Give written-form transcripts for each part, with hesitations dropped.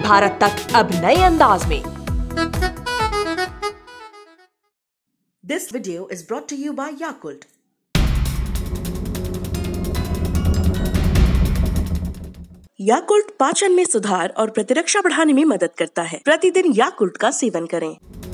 भारत तक अब नए अंदाज में। This video is brought to you by Yakult. Yakult पाचन में सुधार और प्रतिरक्षा बढ़ाने में मदद करता है। प्रतिदिन याकुल्ट का सेवन करें।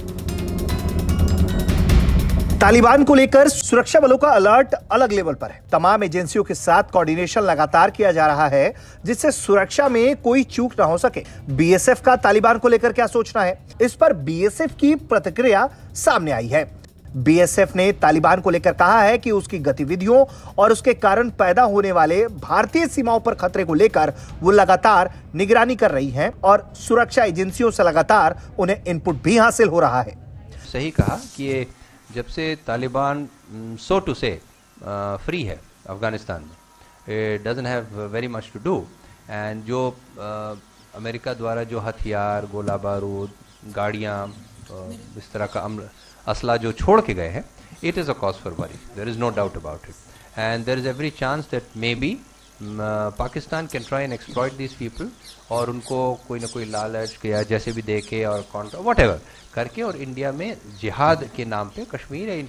तालिबान को लेकर सुरक्षा बलों का अलर्ट अलग लेवल पर है। तमाम एजेंसियों के साथ कोऑर्डिनेशन लगातार किया जा रहा है, जिससे सुरक्षा में कोई चूक ना हो सके। बीएसएफ का तालिबान को लेकर क्या सोचना है, इस पर बीएसएफ की प्रतिक्रिया सामने आई है। बीएसएफ ने तालिबान को लेकर कहा है कि उसकी गतिविधियों और उसके कारण पैदा होने वाले भारतीय सीमाओं पर खतरे को लेकर वो लगातार निगरानी कर रही है और सुरक्षा एजेंसियों से लगातार उन्हें इनपुट भी हासिल हो रहा है। सही कहा कि ये जब से Taliban so to say free है अफगानिस्तान में, it doesn't have very much to do, and जो अमेरिका द्वारा जो हथियार, गोला बारूद, गाड़ियाँ, इस तरह का असला जो छोड़ के गए हैं, it is a cause for worry, there is no doubt about it, and there is every chance that may be Pakistan can try and exploit these people, और उनको कोई ना कोई लालच या जैसे भी देके और कॉन्ट्रा व्हाटएवर करके और इंडिया में जिहाद के नाम पे कश्मीर या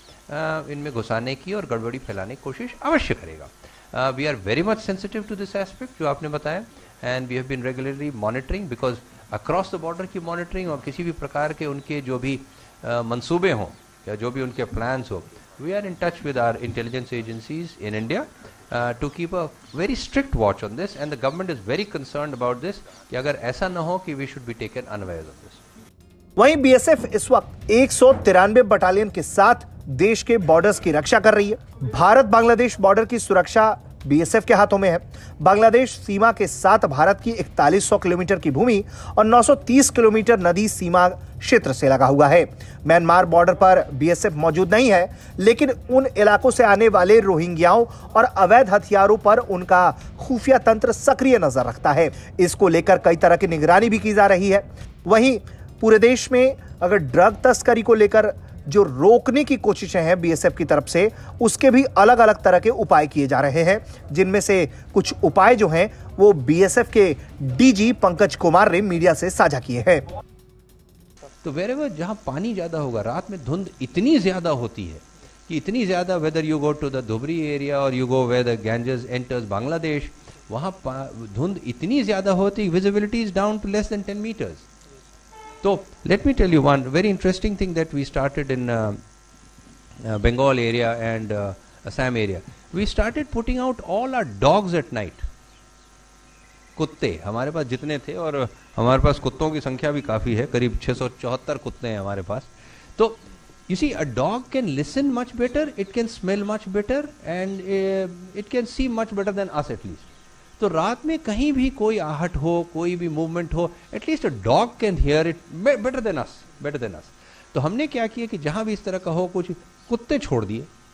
इनमें घुसाने की और गड़बड़ी फैलाने की कोशिश अवश्य करेगा। We are very much sensitive to this aspect जो आपने बताया, and we have been regularly monitoring, because across the border की मॉनिटरिंग और किसी भी प्रकार के उनके जो भी मंसूबे हों या जो भी उनके प्लान्स हो, we are in touch with our intelligence agencies in India to keep a very strict watch on this, and the government is very concerned about this कि अगर ऐसा न हो कि we should be taken unawares of this. वहीं BSF इस वक्त 193 battalion के साथ देश के बॉर्डर्स की रक्षा कर रही है। भारत बांग्लादेश बॉर्डर की सुरक्षा बीएसएफ के हाथों में है। बांग्लादेश सीमा के साथ भारत की 4100 किलोमीटर की भूमि और 930 किलोमीटर नदी सीमा क्षेत्र से लगा हुआ है। म्यांमार बॉर्डर पर बीएसएफ मौजूद नहीं है, लेकिन उन इलाकों से आने वाले रोहिंग्याओं और अवैध हथियारों पर उनका खुफिया तंत्र सक्रिय नजर रखता है। इसको लेकर कई तरह की निगरानी भी की जा रही है। वहीं पूरे देश में अगर ड्रग तस्करी को लेकर जो रोकने की कोशिशें हैं बीएसएफ की तरफ से, उसके भी अलग अलग तरह के उपाय किए जा रहे हैं, जिनमें से कुछ उपाय जो हैं वो बीएसएफ के डीजी पंकज कुमार ने मीडिया से साझा किए हैं। तो वेरेवर जहाँ पानी ज़्यादा होगा, रात में धुंध इतनी ज़्यादा होती है कि इतनी ज़्यादा, whether you go to the Dhubri area और you go where the Ganges enters Bangladesh, वहाँ धुंध इतनी ज़्यादा होती, visibility is down to less than 10 metres. So let me tell you one very interesting thing that we started in Bengal area and Assam area. We started putting out all our dogs at night. कुत्ते हमारे पास जितने थे, और हमारे पास कुत्तों की संख्या भी काफ़ी है, करीब 674 कुत्ते हैं हमारे पास। तो you see, a dog can listen much better, it can smell much better, and it can see much better than us at least. तो रात में कहीं भी कोई आहट हो, कोई भी मूवमेंट हो, at least a dog can hear it better than us. तो हमने क्या किया कि जहां भी इस तरह का हो, कुछ कुत्ते छोड़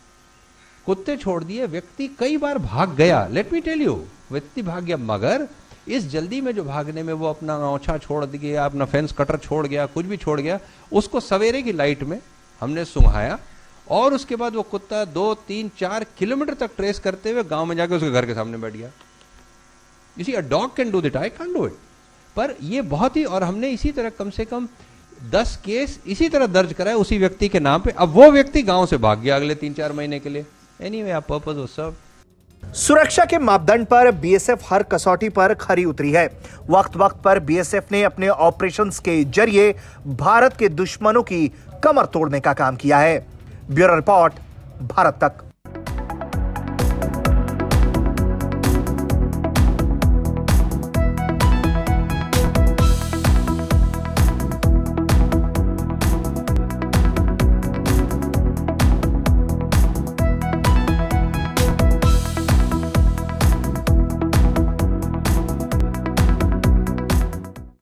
दिए, व्यक्ति कई बार भाग गया, लेट मी टेल यू, व्यक्ति भाग गया, मगर इस जल्दी में जो भागने में वो अपना औछा छोड़ दिया, अपना फेंस कटर छोड़ गया, कुछ भी छोड़ गया, उसको सवेरे की लाइट में हमने सुंघाया, और उसके बाद वो कुत्ता 2, 3, 4 किलोमीटर तक ट्रेस करते हुए गांव में जाके उसके घर के सामने बैठ गया। You see, a dog can do that, I can't do it. पर ये बहुत ही, और हमने इसी तरह कम से कम 10 केस इसी तरह दर्ज कराए उसी व्यक्ति के नाम पे। अब वो व्यक्ति गांव से भाग गया अगले 3-4 महीने के लिए। Anyway, our purpose was served. सुरक्षा के मापदंड पर बीएसएफ हर कसौटी पर खरी उतरी है। वक्त वक्त पर बीएसएफ ने अपने ऑपरेशंस के जरिए भारत के दुश्मनों की कमर तोड़ने का काम किया है। ब्यूरो रिपोर्ट, भारत तक।